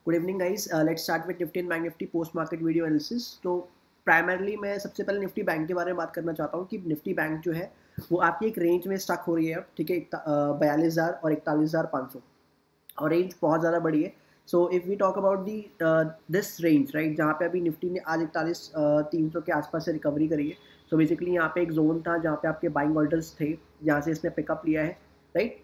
Good evening guys, let's start with Nifty and bank Nifty post market video analysis. तो primarily मैं सबसे पहले Nifty bank के बारे में बात करना चाहता हूँ कि निफ्टी बैंक जो है वो आपकी एक रेंज में स्टक हो रही है। ठीक है, 42,000 और 41,500 और रेंज बहुत ज़्यादा बड़ी है। So if we talk about the this range right, जहाँ पे अभी निफ्टी ने आज 41,300 के आसपास से रिकवरी करी है। सो बेसिकली यहाँ पे एक जोन था जहाँ पे आपके बाइंग ऑर्डर्स थे, जहाँ से इसने पिकअप लिया है राइट।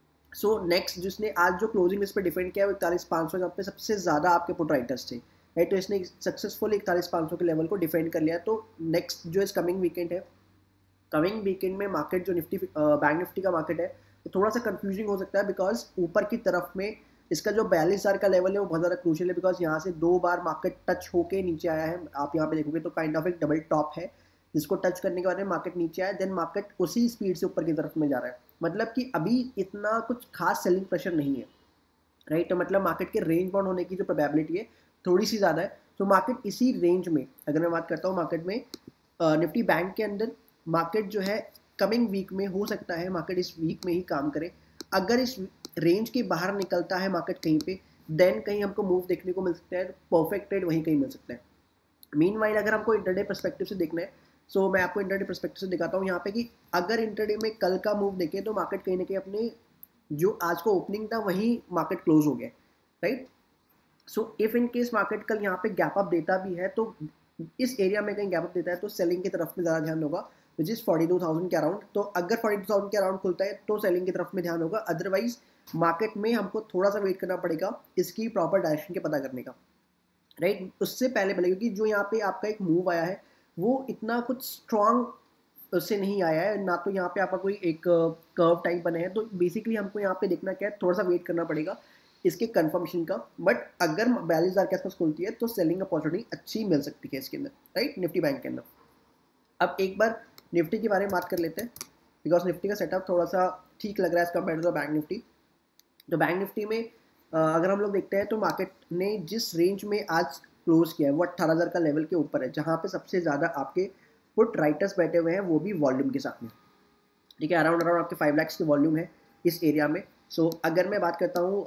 सो नेक्स्ट जिसने आज जो क्लोजिंग इस पर डिफेंड किया वो 41,500, जहाँ पे सबसे ज़्यादा आपके पुट राइटर्स थे राइट। तो इसने सक्सेसफुली 41,500 के लेवल को डिफेंड कर लिया। तो नेक्स्ट जो इस कमिंग वीकेंड है, कमिंग वीकेंड में मार्केट जो निफ्टी बैंक निफ्टी का मार्केट है तो थोड़ा सा कंफ्यूजिंग हो सकता है, बिकॉज ऊपर की तरफ में इसका जो 42,000 का लेवल है वो बहुत ज़्यादा क्रूशियल है, बिकॉज यहाँ से 2 बार मार्केट टच होके नीचे आया है। आप यहाँ पे देखोगे तो काइंड ऑफ एक डबल टॉप है, जिसको टच करने के बाद में मार्केट नीचे आया, देन मार्केट उसी स्पीड से ऊपर की तरफ में जा रहा है। मतलब कि अभी इतना कुछ खास सेलिंग प्रेशर नहीं है राइट। तो मतलब मार्केट के रेंज बाउंड होने की जो प्रोबेबिलिटी है थोड़ी सी ज़्यादा है। तो मार्केट इसी रेंज में, अगर मैं बात करता हूँ मार्केट में निफ्टी बैंक के अंदर, मार्केट जो है कमिंग वीक में हो सकता है मार्केट इस वीक में ही काम करे। अगर इस रेंज के बाहर निकलता है मार्केट कहीं पे, देन कहीं हमको मूव देखने को मिल सकता है, परफेक्ट ट्रेड वहीं कहीं मिल सकता है। मीनवाइल अगर हमको इंटरडे पर्सपेक्टिव से देखना है, सो मैं आपको इंटरडे पर्सपेक्टिव से दिखाता हूँ यहाँ पे कि अगर इंटरडे में कल का मूव देखें तो मार्केट कहीं ना कहीं अपने जो आज का ओपनिंग था वहीं मार्केट क्लोज हो गया right. So if in case market कल यहाँ पे गैप अप देता भी है तो इस एरिया में कहीं गैप अप देता है तो सेलिंग की तरफ में ज़्यादा ध्यान होगा, विच इज़ 42,000 के अराउंड। तो अगर 42,000 के अराउंड खुलता है तो सेलिंग की तरफ में ध्यान होगा, अदरवाइज मार्केट में हमको थोड़ा सा वेट करना पड़ेगा इसकी प्रॉपर डायरेक्शन के पता करने का राइट। उससे पहले क्योंकि जो यहाँ पे आपका एक मूव आया है वो इतना कुछ स्ट्रॉन्ग उससे नहीं आया है ना, तो यहाँ पे आपका कोई एक कर्व टाइप बने हैं। तो बेसिकली हमको यहाँ पे देखना क्या है, थोड़ा सा वेट करना पड़ेगा इसके कंफर्मेशन का। बट अगर 42,000 के आसपास खुलती है तो सेलिंग अपॉर्चुनिटी अच्छी मिल सकती है इसके अंदर राइट, निफ्टी बैंक के अंदर। अब एक बार निफ्टी के बारे में बात कर लेते हैं, बिकॉज निफ्टी का सेटअप थोड़ा सा ठीक लग रहा है as compared to the bank Nifty. तो बैंक निफ्टी में अगर हम लोग देखते हैं तो मार्केट ने जिस रेंज में आज क्लोज किया है वो 18,000 का लेवल के ऊपर है, जहाँ पे सबसे ज़्यादा आपके पुट राइटर्स बैठे हुए हैं, वो भी वॉल्यूम के साथ में। ठीक है, अराउंड आपके 5 लाख की वॉल्यूम है इस एरिया में। सो अगर मैं बात करता हूँ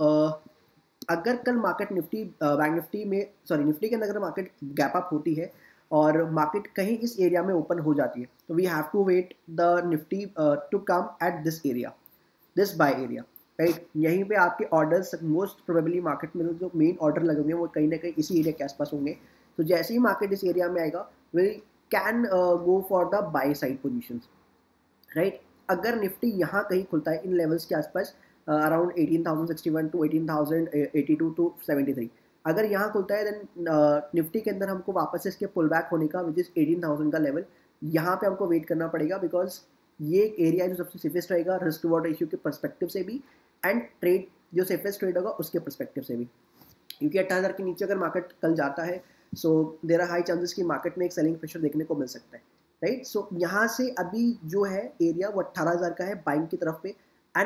अगर कल मार्केट निफ्टी बैंक निफ्टी में निफ्टी के अंदर अगर मार्केट गैप अप होती है और मार्केट कहीं इस एरिया में ओपन हो जाती है तो we have to wait the Nifty to come at this area, this buy area right. यहीं पे आपके ऑर्डर्स मोस्ट प्रोबेबली मार्केट में जो मेन ऑर्डर लगे होंगे वो कहीं ना कहीं इसी एरिया के आसपास होंगे। तो जैसे ही मार्केट इस एरिया में आएगा we can go for the buy side positions right. अगर निफ्टी यहाँ कहीं खुलता है इन लेवल्स के आसपास अराउंड 18,061 टू 18,082 टू 73, अगर यहाँ खुलता है देन निफ्टी के अंदर हमको वापस इसके पुल बैक होने का विच इज़ 18,000 का लेवल, यहाँ पे हमको वेट करना पड़ेगा, बिकॉज ये एक एरिया जो सबसे सेफेस्ट रहेगा रिस्क रिवॉर्ड रेशियो के परस्पेक्टिव से भी एंड ट्रेड जो सेफेस्ट ट्रेड होगा उसके परस्पेक्टिव से भी। क्योंकि 18,000 के नीचे अगर मार्केट कल जाता है so there are high chances कि मार्केट में एक सेलिंग प्रेशर देखने को मिल सकता है राइट। सो यहाँ से अभी जो है एरिया वो 18,000 का है बाइंग की तरफ पे, एंड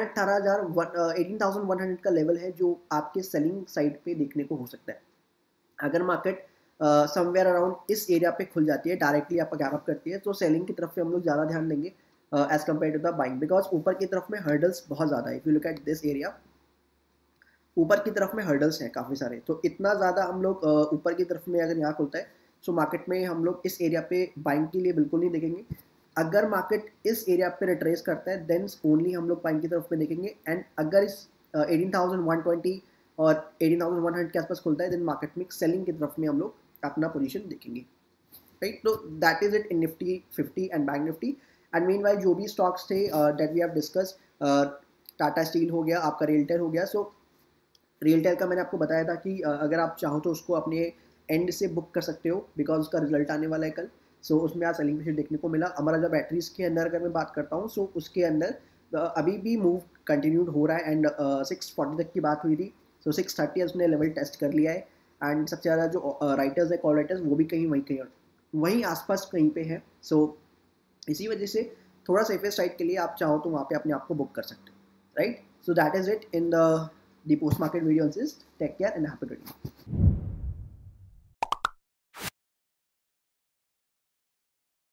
18,100 का लेवल है जो आपके सेलिंग साइड पे देखने को हो सकता है। अगर मार्केट समवेयर अराउंड इस एरिया पे खुल जाती है, डायरेक्टली आपका गैप अप करती है, तो सेलिंग की तरफ पे हम लोग ज़्यादा ध्यान देंगे as compared to the buying, because ऊपर की तरफ में हर्डल्स बहुत ज़्यादा है। If you look at this area, ऊपर की तरफ में हर्डल्स हैं काफ़ी सारे, तो इतना ज़्यादा हम लोग ऊपर की तरफ में अगर यहाँ खुलता है सो मार्केट में हम लोग इस एरिया पे बाइंग के लिए बिल्कुल नहीं देखेंगे। अगर मार्केट इस एरिया पे रिट्रेस करता है देन ओनली हम लोग बाइंग की तरफ में देखेंगे, एंड अगर इस 18,120 और 18,100 के आसपास खुलता है देन मार्केट में सेलिंग की तरफ में हम लोग अपना पोजीशन देखेंगे राइट। तो that is it in Nifty 50 and bank Nifty. And meanwhile जो भी स्टॉक्स थे that we have discuss, Tata steel हो गया, आपका रेलटेल हो गया। सो रेलटेल का मैंने आपको बताया था कि अगर आप चाहो तो उसको अपने एंड से बुक कर सकते हो, बिकॉज उसका रिजल्ट आने वाला है कल। सो उसमें आज सेलिंग प्रेशर देखने को मिला। अमर राजा बैटरीज के अंदर अगर मैं बात करता हूँ सो उसके अंदर अभी भी मूव कंटिन्यूड हो रहा है, एंड 640 तक की बात हुई थी, सो 630 उसने लेवल टेस्ट कर लिया है। एंड सबसे ज़्यादा जो राइटर्स है, कॉल राइटर्स, वो भी वहीं आसपास कहीं पे है। सो इसी वजह से थोड़ा सेफेस्ट साइड के लिए आप चाहो तो वहाँ पे अपने आप को बुक कर सकते हो right. So that is it in the post market video. Take care and happy trading.